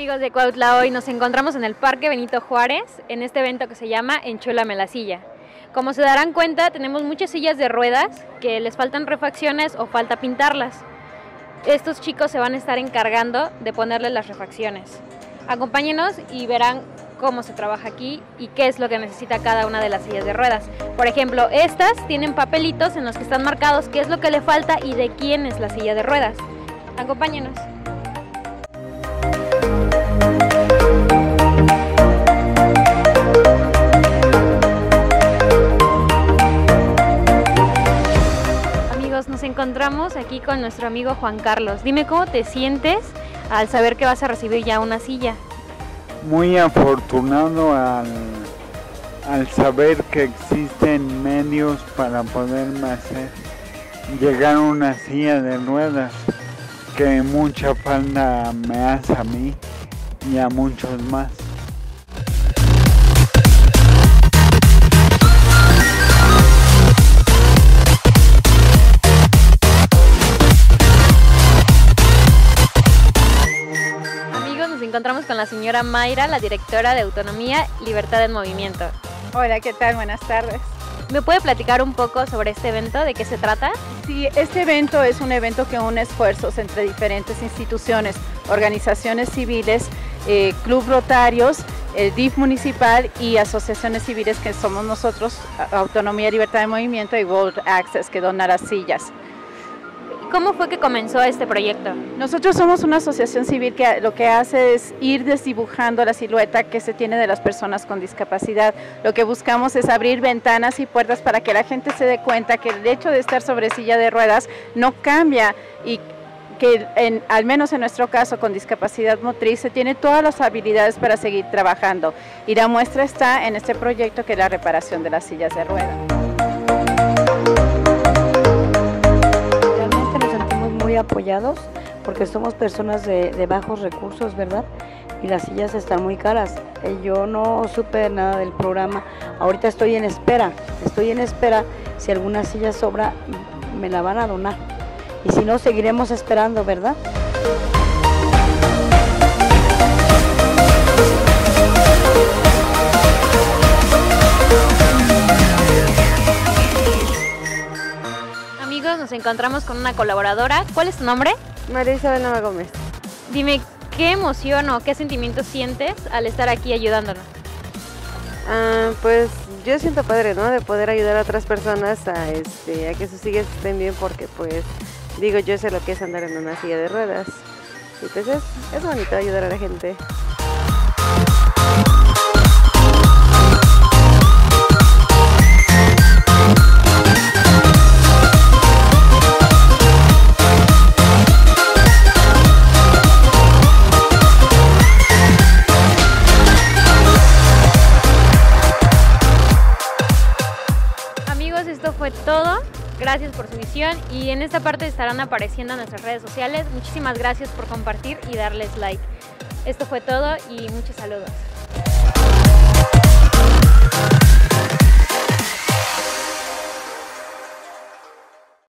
Amigos de Cuautla, hoy nos encontramos en el Parque Benito Juárez, en este evento que se llama Enchúlame la silla. Como se darán cuenta, tenemos muchas sillas de ruedas que les faltan refacciones o falta pintarlas. Estos chicos se van a estar encargando de ponerle las refacciones. Acompáñenos y verán cómo se trabaja aquí y qué es lo que necesita cada una de las sillas de ruedas. Por ejemplo, estas tienen papelitos en los que están marcados qué es lo que le falta y de quién es la silla de ruedas. Acompáñenos. Nos encontramos aquí con nuestro amigo Juan Carlos. Dime cómo te sientes al saber que vas a recibir ya una silla. Muy afortunado al saber que existen medios para poderme hacer llegar a una silla de ruedas que mucha falta me hace a mí y a muchos más. Nos encontramos con la señora Mayra, la directora de Autonomía, Libertad en Movimiento. Hola, ¿qué tal? Buenas tardes. ¿Me puede platicar un poco sobre este evento? ¿De qué se trata? Sí, este evento es un evento que une esfuerzos entre diferentes instituciones, organizaciones civiles, club rotarios, el DIF municipal y asociaciones civiles que somos nosotros, Autonomía, Libertad de Movimiento y World Access, que dona las sillas. ¿Cómo fue que comenzó este proyecto? Nosotros somos una asociación civil que lo que hace es ir desdibujando la silueta que se tiene de las personas con discapacidad. Lo que buscamos es abrir ventanas y puertas para que la gente se dé cuenta que el hecho de estar sobre silla de ruedas no cambia y que al menos en nuestro caso con discapacidad motriz se tiene todas las habilidades para seguir trabajando. Y la muestra está en este proyecto que es la reparación de las sillas de ruedas. Apoyados porque somos personas de bajos recursos, ¿verdad? Y las sillas están muy caras. Yo no supe nada del programa. Ahorita estoy en espera. Si alguna silla sobra, me la van a donar. Y si no, seguiremos esperando, ¿verdad? Nos encontramos con una colaboradora. ¿Cuál es tu nombre? María Isabel Nava Gómez. Dime, ¿qué emoción o qué sentimientos sientes al estar aquí ayudándonos? Pues yo siento padre, ¿no? De poder ayudar a otras personas a que sus sillas estén bien, porque pues digo, yo sé lo que es andar en una silla de ruedas. Y pues es bonito ayudar a la gente. Esto fue todo, gracias por su visión y en esta parte estarán apareciendo nuestras redes sociales. Muchísimas gracias por compartir y darles like. Esto fue todo y muchos saludos.